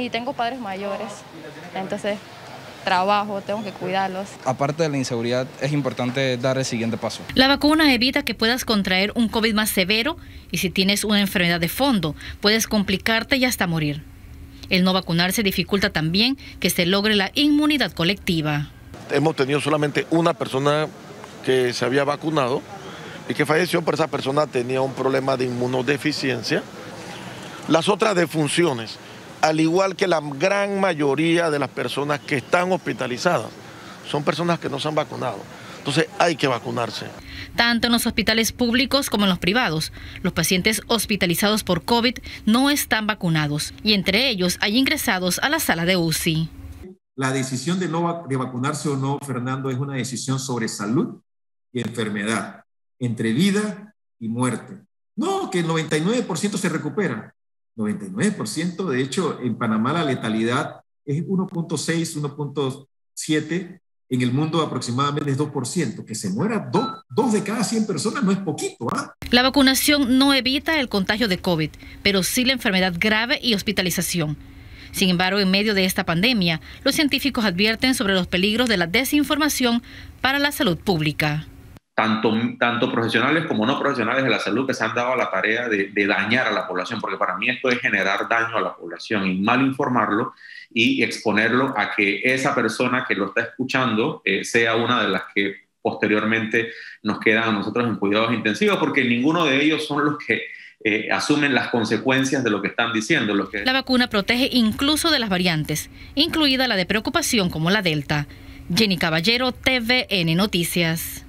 y tengo padres mayores, entonces trabajo, tengo que cuidarlos. Aparte de la inseguridad, es importante dar el siguiente paso. La vacuna evita que puedas contraer un COVID más severo y si tienes una enfermedad de fondo, puedes complicarte y hasta morir. El no vacunarse dificulta también que se logre la inmunidad colectiva. Hemos tenido solamente una persona que se había vacunado y que falleció, pero esa persona tenía un problema de inmunodeficiencia. Las otras defunciones, al igual que la gran mayoría de las personas que están hospitalizadas, son personas que no se han vacunado. Entonces hay que vacunarse. Tanto en los hospitales públicos como en los privados, los pacientes hospitalizados por COVID no están vacunados y entre ellos hay ingresados a la sala de UCI. La decisión de vacunarse o no, Fernando, es una decisión sobre salud y enfermedad, entre vida y muerte. No, que el 99% se recupera. 99%, de hecho, en Panamá la letalidad es 1.6, 1.7, en el mundo aproximadamente es 2%. Que se muera 2 de cada 100 personas no es poquito, ¿ah? La vacunación no evita el contagio de COVID, pero sí la enfermedad grave y hospitalización. Sin embargo, en medio de esta pandemia, los científicos advierten sobre los peligros de la desinformación para la salud pública. Tanto profesionales como no profesionales de la salud que se han dado a la tarea de dañar a la población, porque para mí esto es generar daño a la población y mal informarlo y exponerlo a que esa persona que lo está escuchando sea una de las que posteriormente nos quedan a nosotros en cuidados intensivos, porque ninguno de ellos son los que asumen las consecuencias de lo que están diciendo. La vacuna protege incluso de las variantes, incluida la de preocupación como la Delta. Jenny Caballero, TVN Noticias.